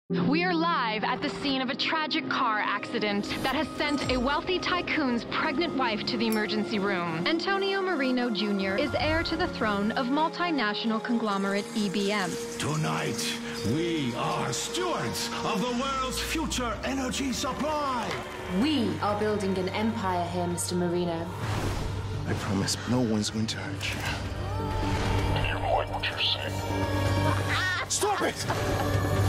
We are live at the scene of a tragic car accident that has sent a wealthy tycoon's pregnant wife to the emergency room. Antonio Marino Jr. is heir to the throne of multinational conglomerate EBM. Tonight, we are stewards of the world's future energy supply. We are building an empire here, Mr. Marino. I promise no one's going to hurt you. I hear what you're saying. Stop it!